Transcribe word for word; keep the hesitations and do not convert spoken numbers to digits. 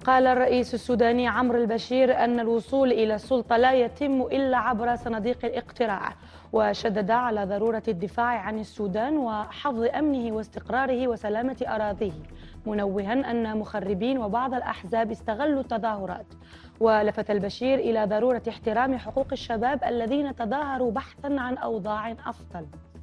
قال الرئيس السوداني عمرو البشير أن الوصول إلى السلطة لا يتم إلا عبر صناديق الاقتراع، وشدد على ضرورة الدفاع عن السودان وحفظ أمنه واستقراره وسلامة أراضيه، منوها أن مخربين وبعض الأحزاب استغلوا التظاهرات. ولفت البشير إلى ضرورة احترام حقوق الشباب الذين تظاهروا بحثا عن أوضاع أفضل.